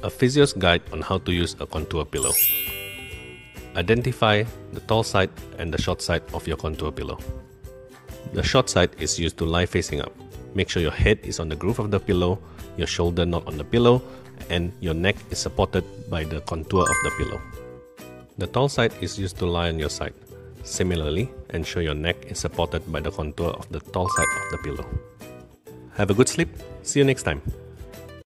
A Physio's guide on how to use a contour pillow. Identify the tall side and the short side of your contour pillow. The short side is used to lie facing up. Make sure your head is on the groove of the pillow, your shoulder not on the pillow, and your neck is supported by the contour of the pillow. The tall side is used to lie on your side. Similarly, ensure your neck is supported by the contour of the tall side of the pillow. Have a good sleep. See you next time.